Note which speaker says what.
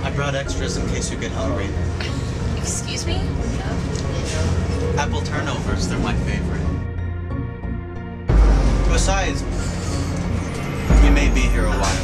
Speaker 1: I brought extras in case you get hungry.
Speaker 2: Excuse me?
Speaker 1: Apple turnovers, they're my favorite. Besides, you may be here a while.